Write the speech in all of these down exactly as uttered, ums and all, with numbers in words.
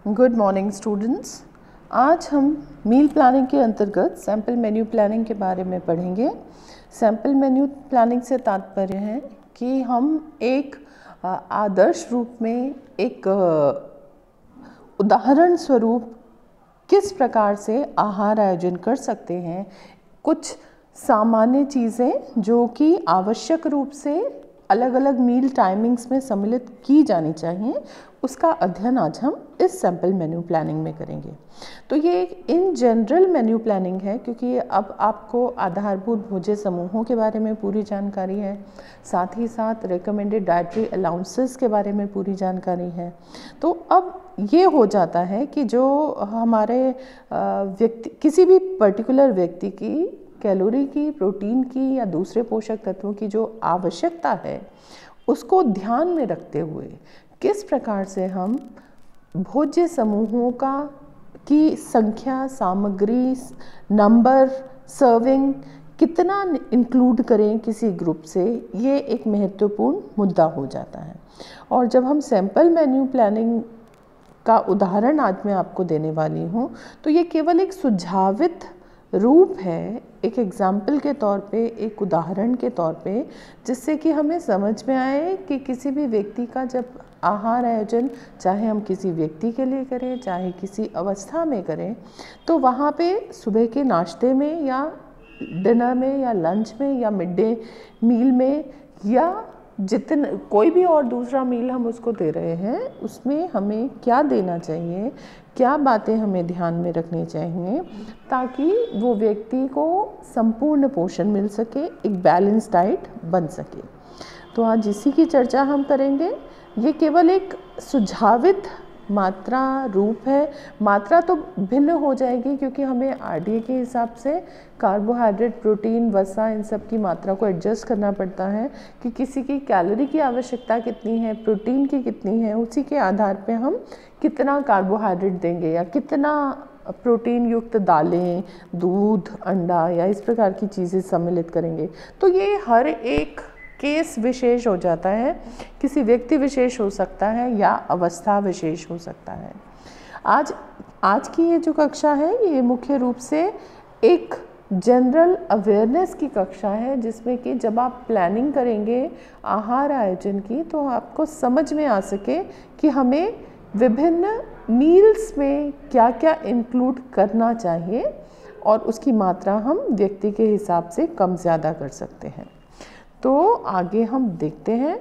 Good morning students. आज हम meal planning के अंतर्गत सैम्पल मेन्यू प्लानिंग के बारे में पढ़ेंगे। सैम्पल मेन्यू प्लानिंग से तात्पर्य है कि हम एक आदर्श रूप में एक उदाहरण स्वरूप किस प्रकार से आहार आयोजन कर सकते हैं। कुछ सामान्य चीज़ें जो कि आवश्यक रूप से अलग अलग मील टाइमिंग्स में सम्मिलित की जानी चाहिए, उसका अध्ययन आज हम इस सैम्पल मेन्यू प्लानिंग में करेंगे। तो ये एक इन जनरल मेन्यू प्लानिंग है, क्योंकि अब आपको आधारभूत भोज्य समूहों के बारे में पूरी जानकारी है, साथ ही साथ रिकमेंडेड डाइटरी अलाउंसेस के बारे में पूरी जानकारी है। तो अब ये हो जाता है कि जो हमारे व्यक्ति किसी भी पर्टिकुलर व्यक्ति की कैलोरी की, प्रोटीन की या दूसरे पोषक तत्वों की जो आवश्यकता है, उसको ध्यान में रखते हुए किस प्रकार से हम भोज्य समूहों का की संख्या, सामग्री, नंबर, सर्विंग कितना इंक्लूड करें किसी ग्रुप से, ये एक महत्वपूर्ण मुद्दा हो जाता है। और जब हम सैम्पल मेन्यू प्लानिंग का उदाहरण आज मैं आपको देने वाली हूँ, तो ये केवल एक सुझावित रूप है, एक एग्जाम्पल के तौर पे, एक उदाहरण के तौर पे, जिससे कि हमें समझ में आए कि किसी भी व्यक्ति का जब आहार आयोजन, चाहे हम किसी व्यक्ति के लिए करें, चाहे किसी अवस्था में करें, तो वहाँ पे सुबह के नाश्ते में या डिनर में या लंच में या मिड डे मील में या जितने कोई भी और दूसरा मील हम उसको दे रहे हैं, उसमें हमें क्या देना चाहिए, क्या बातें हमें ध्यान में रखनी चाहिए, ताकि वो व्यक्ति को संपूर्ण पोषण मिल सके, एक बैलेंस डाइट बन सके। तो आज इसी की चर्चा हम करेंगे। ये केवल एक सुझावित मात्रा रूप है। मात्रा तो भिन्न हो जाएगी, क्योंकि हमें आरडीए के हिसाब से कार्बोहाइड्रेट, प्रोटीन, वसा, इन सब की मात्रा को एडजस्ट करना पड़ता है कि किसी की कैलोरी की आवश्यकता कितनी है, प्रोटीन की कितनी है, उसी के आधार पे हम कितना कार्बोहाइड्रेट देंगे या कितना प्रोटीन युक्त दालें, दूध, अंडा या इस प्रकार की चीज़ें सम्मिलित करेंगे। तो ये हर एक केस विशेष हो जाता है, किसी व्यक्ति विशेष हो सकता है या अवस्था विशेष हो सकता है। आज आज की ये जो कक्षा है, ये मुख्य रूप से एक जनरल अवेयरनेस की कक्षा है, जिसमें कि जब आप प्लानिंग करेंगे आहार आयोजन की, तो आपको समझ में आ सके कि हमें विभिन्न मील्स में क्या क्या इंक्लूड करना चाहिए और उसकी मात्रा हम व्यक्ति के हिसाब से कम ज़्यादा कर सकते हैं। तो आगे हम देखते हैं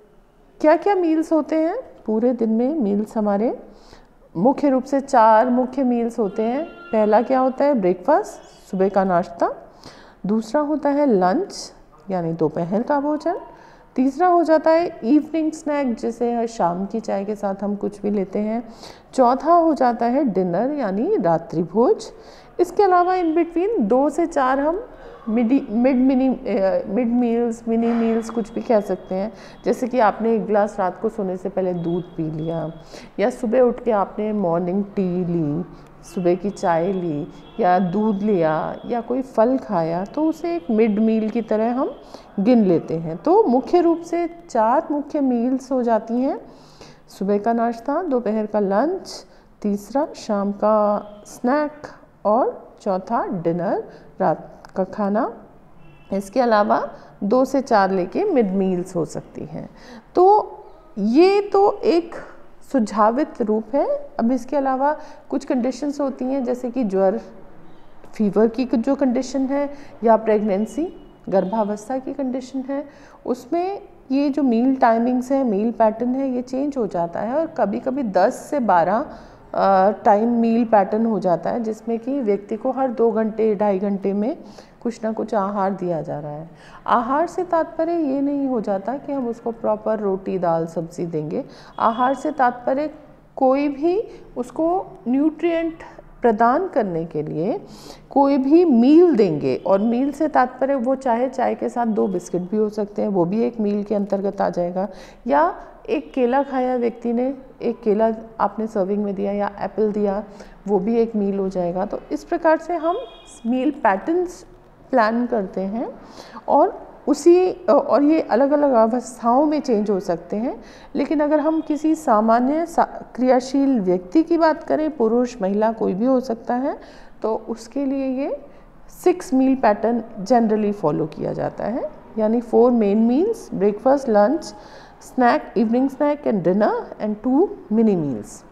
क्या क्या मील्स होते हैं पूरे दिन में। मील्स हमारे मुख्य रूप से चार मुख्य मील्स होते हैं। पहला क्या होता है? ब्रेकफास्ट, सुबह का नाश्ता। दूसरा होता है लंच, यानी दोपहर का भोजन। तीसरा हो जाता है इवनिंग स्नैक, जिसे शाम की चाय के साथ हम कुछ भी लेते हैं। चौथा हो जाता है डिनर, यानी रात्रि भोज। इसके अलावा इन बिटवीन दो से चार हम मिडी mid mini mid meals, mini meals कुछ भी कह सकते हैं। जैसे कि आपने एक गिलास रात को सोने से पहले दूध पी लिया, या सुबह उठ के आपने मॉर्निंग टी ली, सुबह की चाय ली, या दूध लिया, या कोई फल खाया, तो उसे एक मिड मील की तरह हम गिन लेते हैं। तो मुख्य रूप से चार मुख्य मील्स हो जाती हैं: सुबह का नाश्ता, दोपहर का लंच, तीसरा शाम का स्नैक और चौथा डिनर, रात का खाना। इसके अलावा दो से चार लेके मिड मील्स हो सकती हैं। तो ये तो एक सुझावित रूप है। अब इसके अलावा कुछ कंडीशंस होती हैं, जैसे कि ज्वर, फीवर की जो कंडीशन है, या प्रेगनेंसी, गर्भावस्था की कंडीशन है, उसमें ये जो मील टाइमिंग्स है, मील पैटर्न है, ये चेंज हो जाता है। और कभी कभी दस से बारह टाइम मील पैटर्न हो जाता है, जिसमें कि व्यक्ति को हर दो घंटे ढाई घंटे में कुछ ना कुछ आहार दिया जा रहा है। आहार से तात्पर्य ये नहीं हो जाता कि हम उसको प्रॉपर रोटी, दाल, सब्जी देंगे। आहार से तात्पर्य कोई भी उसको न्यूट्रिएंट प्रदान करने के लिए कोई भी मील देंगे। और मील से तात्पर्य वो चाहे चाय के साथ दो बिस्किट भी हो सकते हैं, वो भी एक मील के अंतर्गत आ जाएगा। या एक केला खाया व्यक्ति ने, एक केला आपने सर्विंग में दिया, या एप्पल दिया, वो भी एक मील हो जाएगा। तो इस प्रकार से हम मील पैटर्न्स प्लान करते हैं। और उसी और ये अलग अलग अवस्थाओं में चेंज हो सकते हैं। लेकिन अगर हम किसी सामान्य क्रियाशील व्यक्ति की बात करें, पुरुष महिला कोई भी हो सकता है, तो उसके लिए ये six meal pattern generally follow किया जाता है, यानी four main meals, breakfast, lunch, snack, evening snack and dinner and two mini meals.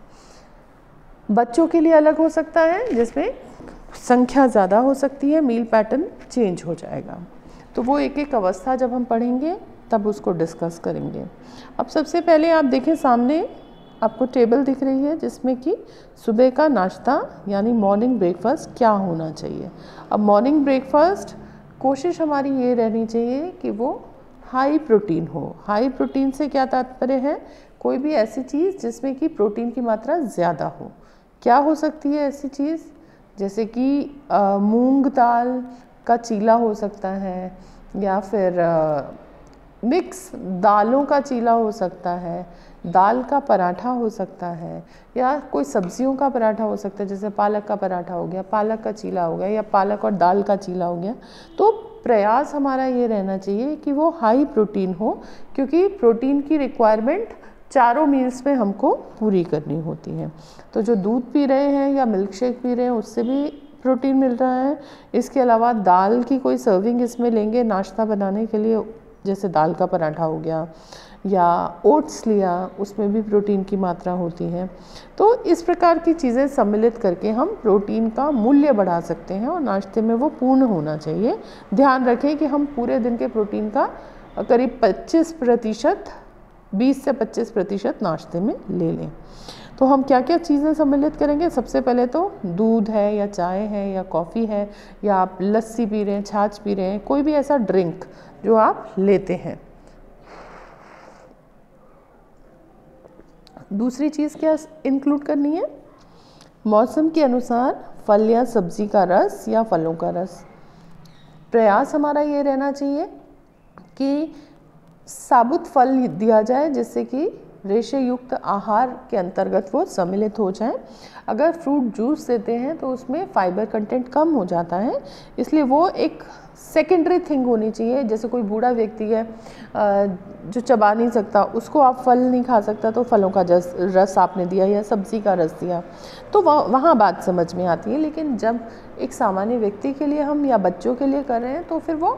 बच्चों के लिए अलग हो सकता है, जिसमें संख्या ज़्यादा हो सकती है, मील पैटर्न चेंज हो जाएगा। तो वो एक एक अवस्था जब हम पढ़ेंगे तब उसको डिस्कस करेंगे। अब सबसे पहले आप देखें, सामने आपको टेबल दिख रही है जिसमें कि सुबह का नाश्ता यानी मॉर्निंग ब्रेकफास्ट क्या होना चाहिए। अब मॉर्निंग ब्रेकफास्ट कोशिश हमारी ये रहनी चाहिए कि वो हाई प्रोटीन हो। हाई प्रोटीन से क्या तात्पर्य है, कोई भी ऐसी चीज़ जिसमें कि प्रोटीन की मात्रा ज़्यादा हो। क्या हो सकती है ऐसी चीज़, जैसे कि मूंग दाल का चीला हो सकता है, या फिर आ, मिक्स दालों का चीला हो सकता है, दाल का पराठा हो सकता है, या कोई सब्जियों का पराठा हो सकता है, जैसे पालक का पराठा हो गया, पालक का चीला हो गया, या पालक और दाल का चीला हो गया। तो प्रयास हमारा ये रहना चाहिए कि वो हाई प्रोटीन हो, क्योंकि प्रोटीन की रिक्वायरमेंट चारों मील्स में हमको पूरी करनी होती है। तो जो दूध पी रहे हैं या मिल्क शेक पी रहे हैं उससे भी प्रोटीन मिल रहा है। इसके अलावा दाल की कोई सर्विंग इसमें लेंगे नाश्ता बनाने के लिए, जैसे दाल का पराठा हो गया, या ओट्स लिया, उसमें भी प्रोटीन की मात्रा होती है। तो इस प्रकार की चीज़ें सम्मिलित करके हम प्रोटीन का मूल्य बढ़ा सकते हैं, और नाश्ते में वो पूर्ण होना चाहिए। ध्यान रखें कि हम पूरे दिन के प्रोटीन का करीब पच्चीस प्रतिशत बीस से पच्चीस प्रतिशत नाश्ते में ले लें। तो हम क्या क्या चीज़ें सम्मिलित करेंगे, सबसे पहले तो दूध है, या चाय है, या कॉफ़ी है, या आप लस्सी पी रहे हैं, छाछ पी रहे हैं, कोई भी ऐसा ड्रिंक जो आप लेते हैं। दूसरी चीज़ क्या इंक्लूड करनी है, मौसम के अनुसार फल या सब्जी का रस या फलों का रस। प्रयास हमारा ये रहना चाहिए कि साबुत फल दिया जाए, जिससे कि रेशे युक्त आहार के अंतर्गत वो सम्मिलित हो जाए। अगर फ्रूट जूस देते हैं तो उसमें फाइबर कंटेंट कम हो जाता है, इसलिए वो एक सेकेंडरी थिंग होनी चाहिए। जैसे कोई बूढ़ा व्यक्ति है जो चबा नहीं सकता, उसको आप फल नहीं खा सकता, तो फलों का जस रस आपने दिया या सब्जी का रस दिया, तो वह वहाँ बात समझ में आती है। लेकिन जब एक सामान्य व्यक्ति के लिए हम या बच्चों के लिए कर रहे हैं तो फिर वो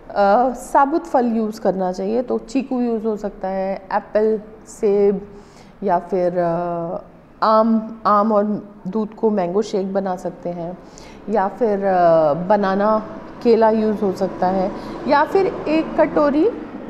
आ, साबुत फल यूज़ करना चाहिए। तो चीकू यूज़ हो सकता है, एप्पल, सेब, या फिर आ, आम आम और दूध को मैंगो शेक बना सकते हैं, या फिर आ, बनाना केला यूज़ हो सकता है, या फिर एक कटोरी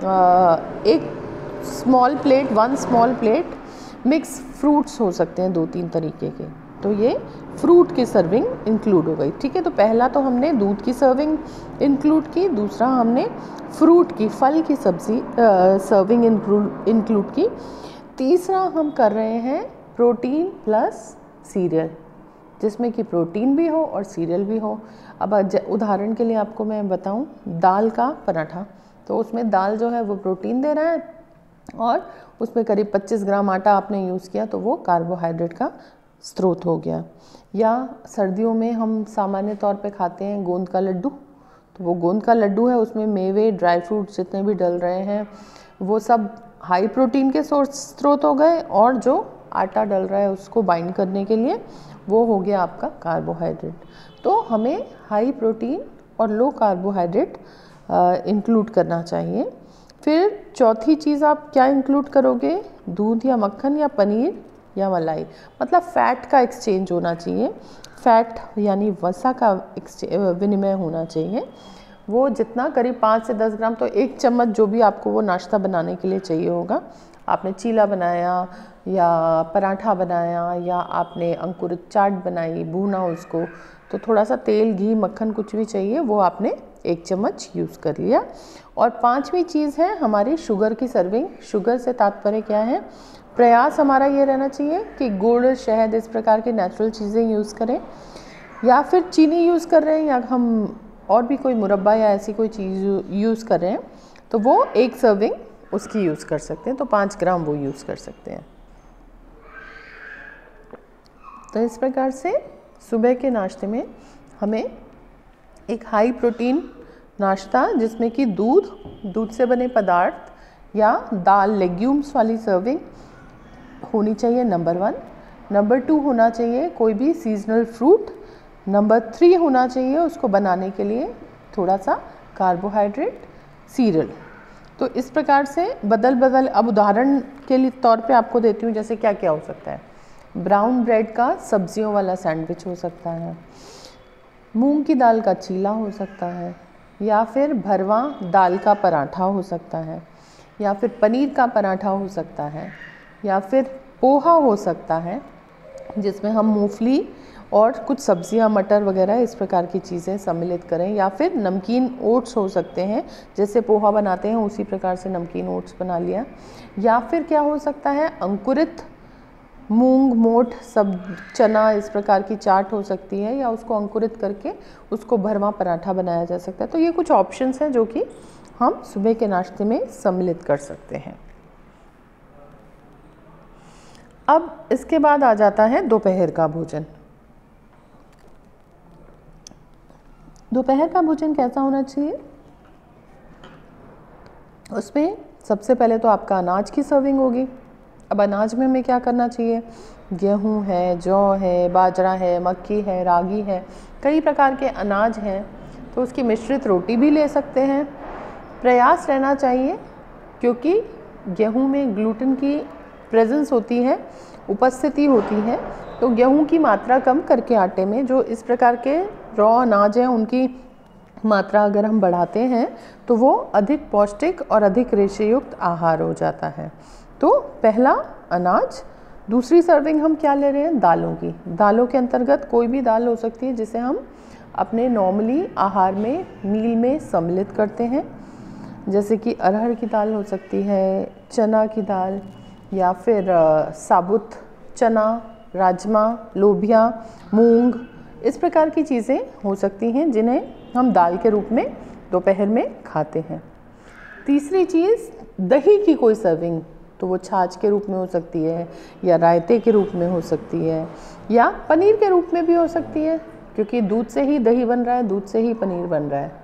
आ, एक small plate one small plate mix fruits हो सकते हैं, दो तीन तरीके के। तो ये फ्रूट की सर्विंग इंक्लूड हो गई। ठीक है, तो पहला तो हमने दूध की सर्विंग इंक्लूड की, दूसरा हमने फ्रूट की, फल की सब्जी सर्विंग इंक्लूड की, तीसरा हम कर रहे हैं प्रोटीन प्लस सीरियल, जिसमें कि प्रोटीन भी हो और सीरियल भी हो। अब उदाहरण के लिए आपको मैं बताऊं, दाल का पराठा, तो उसमें दाल जो है वो प्रोटीन दे रहा है, और उसमें करीब पच्चीस ग्राम आटा आपने यूज़ किया, तो वो कार्बोहाइड्रेट का स्रोत हो गया। या सर्दियों में हम सामान्य तौर पे खाते हैं गोंद का लड्डू, तो वो गोंद का लड्डू है, उसमें मेवे, ड्राई फ्रूट्स जितने भी डल रहे हैं वो सब हाई प्रोटीन के सोर्स स्रोत हो गए, और जो आटा डल रहा है उसको बाइंड करने के लिए वो हो गया आपका कार्बोहाइड्रेट। तो हमें हाई प्रोटीन और लो कार्बोहाइड्रेट इंक्लूड करना चाहिए। फिर चौथी चीज़ आप क्या इंक्लूड करोगे, दूध या मक्खन या पनीर या मलाई, मतलब फ़ैट का एक्सचेंज होना चाहिए। फ़ैट यानी वसा का विनिमय होना चाहिए। वो जितना करीब पाँच से दस ग्राम, तो एक चम्मच जो भी आपको वो नाश्ता बनाने के लिए चाहिए होगा। आपने चीला बनाया या पराठा बनाया या आपने अंकुरित चाट बनाई, भूना उसको, तो थोड़ा सा तेल, घी, मक्खन कुछ भी चाहिए वो आपने एक चम्मच यूज़ कर लिया। और पांचवी चीज़ है हमारी शुगर की सर्विंग। शुगर से तात्पर्य क्या है, प्रयास हमारा ये रहना चाहिए कि गुड़, शहद, इस प्रकार की नेचुरल चीज़ें यूज़ करें, या फिर चीनी यूज़ कर रहे हैं या हम और भी कोई मुरब्बा या ऐसी कोई चीज़ यूज़ कर रहे हैं, तो वो एक सर्विंग उसकी यूज़ कर सकते हैं, तो पाँच ग्राम वो यूज़ कर सकते हैं। तो इस प्रकार से सुबह के नाश्ते में हमें एक हाई प्रोटीन नाश्ता जिसमें कि दूध दूध से बने पदार्थ या दाल लेग्यूम्स वाली सर्विंग होनी चाहिए, नंबर वन। नंबर टू होना चाहिए कोई भी सीजनल फ्रूट। नंबर थ्री होना चाहिए उसको बनाने के लिए थोड़ा सा कार्बोहाइड्रेट सीरियल। तो इस प्रकार से बदल बदल, अब उदाहरण के लिए तौर पे आपको देती हूँ, जैसे क्या क्या हो सकता है। ब्राउन ब्रेड का सब्जियों वाला सैंडविच हो सकता है, मूंग की दाल का चीला हो सकता है, या फिर भरवा दाल का पराठा हो सकता है, या फिर पनीर का पराठा हो सकता है, या फिर पोहा हो सकता है जिसमें हम मूंगफली और कुछ सब्जियां, मटर वगैरह इस प्रकार की चीज़ें सम्मिलित करें, या फिर नमकीन ओट्स हो सकते हैं, जैसे पोहा बनाते हैं उसी प्रकार से नमकीन ओट्स बना लिया। या फिर क्या हो सकता है, अंकुरित मूंग, मोठ, सब चना, इस प्रकार की चाट हो सकती है, या उसको अंकुरित करके उसको भरवा पराठा बनाया जा सकता है। तो ये कुछ ऑप्शंस हैं जो कि हम सुबह के नाश्ते में सम्मिलित कर सकते हैं। अब इसके बाद आ जाता है दोपहर का भोजन। दोपहर का भोजन कैसा होना चाहिए? उसमें सबसे पहले तो आपका अनाज की सर्विंग होगी। अब अनाज में हमें क्या करना चाहिए? गेहूँ है, जौ है, बाजरा है, मक्की है, रागी है, कई प्रकार के अनाज हैं। तो उसकी मिश्रित रोटी भी ले सकते हैं। प्रयास रहना चाहिए क्योंकि गेहूँ में ग्लूटेन की प्रेजेंस होती है, उपस्थिति होती है, तो गेहूं की मात्रा कम करके आटे में जो इस प्रकार के रॉ अनाज हैं उनकी मात्रा अगर हम बढ़ाते हैं तो वो अधिक पौष्टिक और अधिक रेशेयुक्त आहार हो जाता है। तो पहला अनाज। दूसरी सर्विंग हम क्या ले रहे हैं? दालों की। दालों के अंतर्गत कोई भी दाल हो सकती है जिसे हम अपने नॉर्मली आहार में, मील में सम्मिलित करते हैं, जैसे कि अरहर की दाल हो सकती है, चना की दाल, या फिर साबुत चना, राजमा, लोबिया, मूंग, इस प्रकार की चीज़ें हो सकती हैं जिन्हें हम दाल के रूप में दोपहर में खाते हैं। तीसरी चीज़, दही की कोई सर्विंग, तो वो छाछ के रूप में हो सकती है, या रायते के रूप में हो सकती है, या पनीर के रूप में भी हो सकती है, क्योंकि दूध से ही दही बन रहा है, दूध से ही पनीर बन रहा है,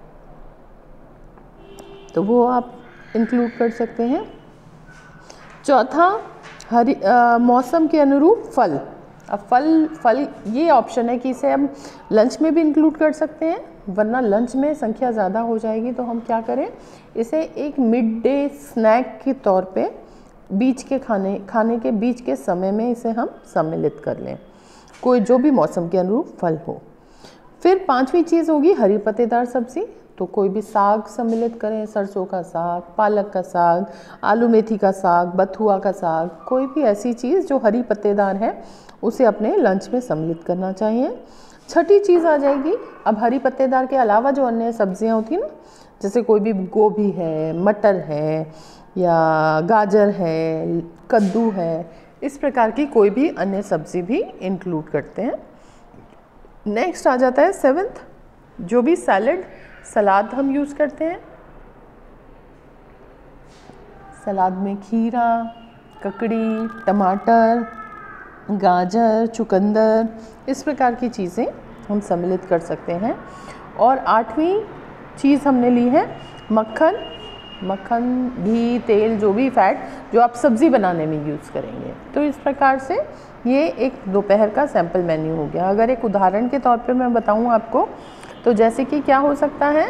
तो वो आप इंक्लूड कर सकते हैं। चौथा, हरी आ, मौसम के अनुरूप फल। अब फल फल ये ऑप्शन है कि इसे हम लंच में भी इंक्लूड कर सकते हैं, वरना लंच में संख्या ज़्यादा हो जाएगी, तो हम क्या करें, इसे एक मिड डे स्नैक के तौर पे बीच के खाने खाने के बीच के समय में इसे हम सम्मिलित कर लें, कोई जो भी मौसम के अनुरूप फल हो। फिर पांचवी चीज़ होगी हरी पत्तेदार सब्जी, तो कोई भी साग सम्मिलित करें, सरसों का साग, पालक का साग, आलू मेथी का साग, बथुआ का साग, कोई भी ऐसी चीज़ जो हरी पत्तेदार है उसे अपने लंच में सम्मिलित करना चाहिए। छठी चीज़ आ जाएगी, अब हरी पत्तेदार के अलावा जो अन्य सब्जियां होती हैं ना, जैसे कोई भी गोभी है, मटर है, या गाजर है, कद्दू है, इस प्रकार की कोई भी अन्य सब्जी भी इंक्लूड करते हैं। नेक्स्ट आ जाता है सेवेंथ, जो भी सैलड सलाद हम यूज़ करते हैं। सलाद में खीरा, ककड़ी, टमाटर, गाजर, चुकंदर, इस प्रकार की चीज़ें हम सम्मिलित कर सकते हैं। और आठवीं चीज़ हमने ली है मक्खन। मक्खन, घी, तेल, जो भी फैट जो आप सब्ज़ी बनाने में यूज़ करेंगे। तो इस प्रकार से ये एक दोपहर का सैम्पल मेन्यू हो गया। अगर एक उदाहरण के तौर पे मैं बताऊं आपको, तो जैसे कि क्या हो सकता है,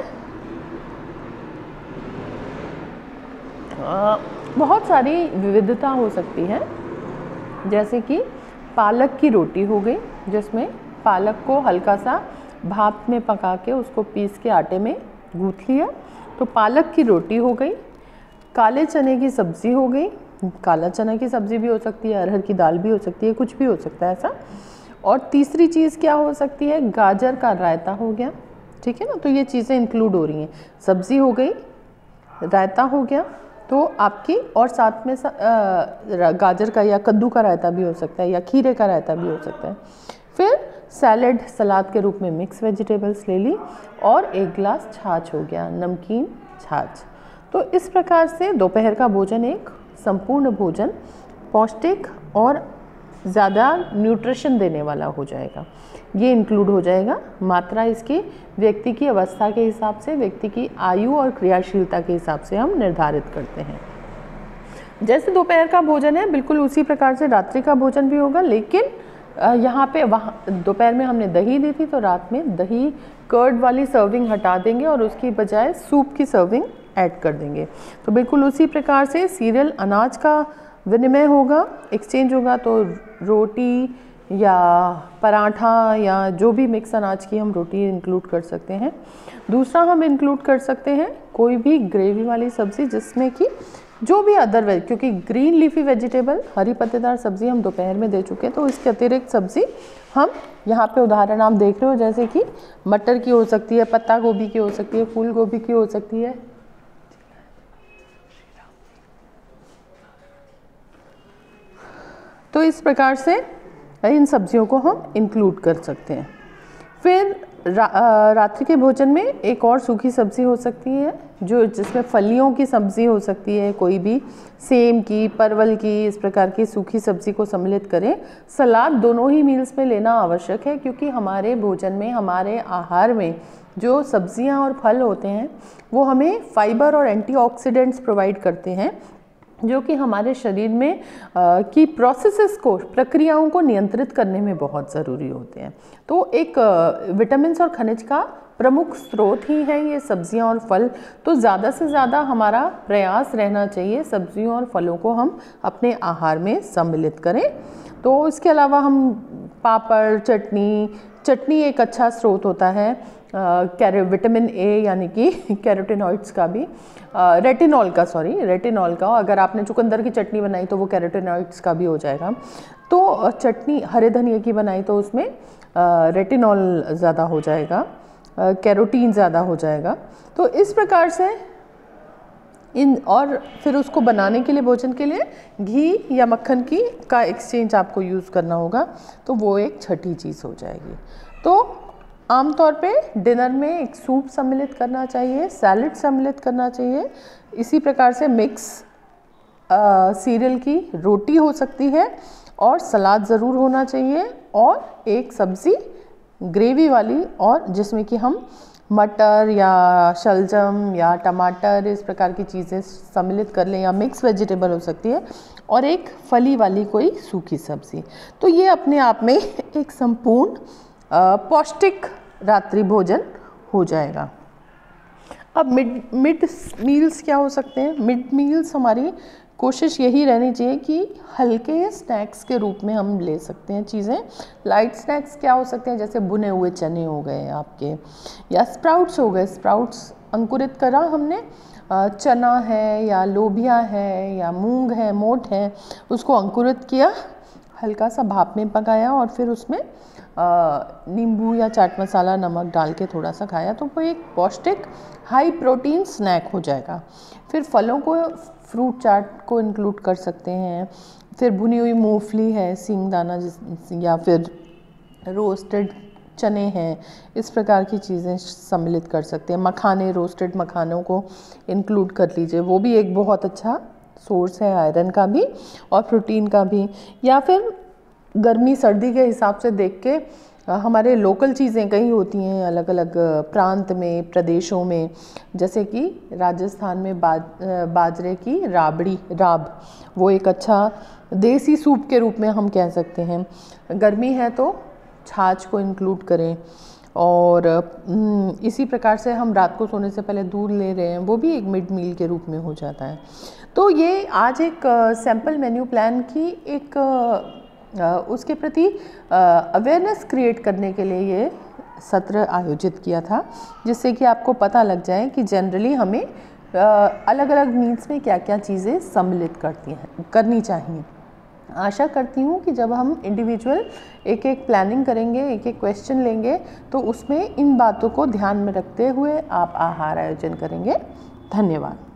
आ, बहुत सारी विविधता हो सकती है, जैसे कि पालक की रोटी हो गई, जिसमें पालक को हल्का सा भाप में पका के उसको पीस के आटे में गूँथ लिया, तो पालक की रोटी हो गई। काले चने की सब्ज़ी हो गई, काला चना की सब्ज़ी भी हो सकती है, अरहर की दाल भी हो सकती है, कुछ भी हो सकता है ऐसा। और तीसरी चीज़ क्या हो सकती है, गाजर का रायता हो गया, ठीक है ना। तो ये चीज़ें इंक्लूड हो रही हैं, सब्ज़ी हो गई, रायता हो गया, तो आपकी, और साथ में आ, गाजर का या कद्दू का रायता भी हो सकता है, या खीरे का रायता भी हो सकता है। फिर सैलेड, सलाद के रूप में मिक्स वेजिटेबल्स ले ली, और एक गिलास छाछ हो गया, नमकीन छाछ। तो इस प्रकार से दोपहर का भोजन एक संपूर्ण भोजन, पौष्टिक और ज़्यादा न्यूट्रिशन देने वाला हो जाएगा। ये इंक्लूड हो जाएगा। मात्रा इसकी व्यक्ति की अवस्था के हिसाब से, व्यक्ति की आयु और क्रियाशीलता के हिसाब से हम निर्धारित करते हैं। जैसे दोपहर का भोजन है बिल्कुल उसी प्रकार से रात्रि का भोजन भी होगा, लेकिन यहाँ पे वहाँ दोपहर में हमने दही दी थी तो रात में दही कर्ड वाली सर्विंग हटा देंगे और उसकी बजाय सूप की सर्विंग ऐड कर देंगे। तो बिल्कुल उसी प्रकार से सीरियल अनाज का विनिमय होगा, एक्सचेंज होगा। तो रोटी या पराठा या जो भी मिक्स अनाज की हम रोटी इंक्लूड कर सकते हैं। दूसरा हम इंक्लूड कर सकते हैं कोई भी ग्रेवी वाली सब्ज़ी जिसमें कि जो भी अदर वेज, क्योंकि ग्रीन लीफी वेजिटेबल हरी पत्तेदार सब्ज़ी हम दोपहर में दे चुके हैं, तो इसके अतिरिक्त सब्ज़ी हम यहाँ पे उदाहरण आप देख रहे हो, जैसे कि मटर की हो सकती है, पत्ता गोभी की हो सकती है, फूल गोभी की हो सकती है। तो इस प्रकार से इन सब्जियों को हम इंक्लूड कर सकते हैं। फिर रा, रात्रि के भोजन में एक और सूखी सब्ज़ी हो सकती है जो जिसमें फलियों की सब्ज़ी हो सकती है, कोई भी सेम की, परवल की, इस प्रकार की सूखी सब्ज़ी को सम्मिलित करें। सलाद दोनों ही मील्स में लेना आवश्यक है, क्योंकि हमारे भोजन में, हमारे आहार में जो सब्जियां और फल होते हैं वो हमें फाइबर और एंटीऑक्सीडेंट्स प्रोवाइड करते हैं, जो कि हमारे शरीर में आ, की प्रोसेसेस को, प्रक्रियाओं को नियंत्रित करने में बहुत ज़रूरी होते हैं। तो एक विटामिन और खनिज का प्रमुख स्रोत ही है ये सब्जियां और फल। तो ज़्यादा से ज़्यादा हमारा प्रयास रहना चाहिए सब्जियों और फलों को हम अपने आहार में सम्मिलित करें। तो इसके अलावा हम पापड़, चटनी चटनी एक अच्छा स्रोत होता है कैरो विटामिन ए यानी कि कैरोटीनॉइड्स का भी, रेटिनॉल का सॉरी रेटिनॉल का। अगर आपने चुकंदर की चटनी बनाई तो वो कैरोटीनॉइड्स का भी हो जाएगा। तो चटनी हरे धनिए की बनाई तो उसमें रेटिनॉल ज़्यादा हो जाएगा, कैरोटीन ज़्यादा हो जाएगा। तो इस प्रकार से इन, और फिर उसको बनाने के लिए, भोजन के लिए घी या मक्खन की का एक्सचेंज आपको यूज़ करना होगा, तो वो एक छठी चीज़ हो जाएगी। तो आमतौर पे डिनर में एक सूप सम्मिलित करना चाहिए, सैलड सम्मिलित करना चाहिए। इसी प्रकार से मिक्स सीरियल की रोटी हो सकती है और सलाद ज़रूर होना चाहिए, और एक सब्ज़ी ग्रेवी वाली, और जिसमें कि हम मटर या शलजम या टमाटर इस प्रकार की चीज़ें सम्मिलित कर लें, या मिक्स वेजिटेबल हो सकती है, और एक फली वाली कोई सूखी सब्ज़ी। तो ये अपने आप में एक संपूर्ण पौष्टिक रात्रि भोजन हो जाएगा। अब मिड मिड मील्स क्या हो सकते हैं? मिड मील्स हमारी कोशिश यही रहनी चाहिए कि हल्के स्नैक्स के रूप में हम ले सकते हैं चीज़ें। लाइट स्नैक्स क्या हो सकते हैं? जैसे भुने हुए चने हो गए आपके, या स्प्राउट्स हो गए। स्प्राउट्स अंकुरित करा हमने, चना है या लोबिया है या मूंग है, मोठ है, उसको अंकुरित किया, हल्का सा भाप में पकाया और फिर उसमें नींबू या चाट मसाला, नमक डाल के थोड़ा सा खाया, तो वो एक पौष्टिक हाई प्रोटीन स्नैक हो जाएगा। फिर फलों को, फ्रूट चाट को इंक्लूड कर सकते हैं। फिर भुनी हुई मूंगफली है, सींगदाना, या फिर रोस्टेड चने हैं, इस प्रकार की चीज़ें सम्मिलित कर सकते हैं। मखाने, रोस्टेड मखानों को इंक्लूड कर लीजिए, वो भी एक बहुत अच्छा सोर्स है आयरन का भी और प्रोटीन का भी। या फिर गर्मी सर्दी के हिसाब से देख के हमारे लोकल चीज़ें कई होती हैं अलग अलग प्रांत में, प्रदेशों में, जैसे कि राजस्थान में बाज बाजरे की राबड़ी, राब, वो एक अच्छा देसी सूप के रूप में हम कह सकते हैं। गर्मी है तो छाछ को इंक्लूड करें, और इसी प्रकार से हम रात को सोने से पहले दूध ले रहे हैं, वो भी एक मिड मील के रूप में हो जाता है। तो ये आज एक सैम्पल मेन्यू प्लान की एक उसके प्रति अवेयरनेस क्रिएट करने के लिए ये सत्र आयोजित किया था, जिससे कि आपको पता लग जाए कि जनरली हमें अलग अलग मील्स में क्या क्या चीज़ें सम्मिलित करती हैं करनी चाहिए। आशा करती हूँ कि जब हम इंडिविजुअल एक एक प्लानिंग करेंगे, एक एक क्वेश्चन लेंगे, तो उसमें इन बातों को ध्यान में रखते हुए आप आहार आयोजन करेंगे। धन्यवाद।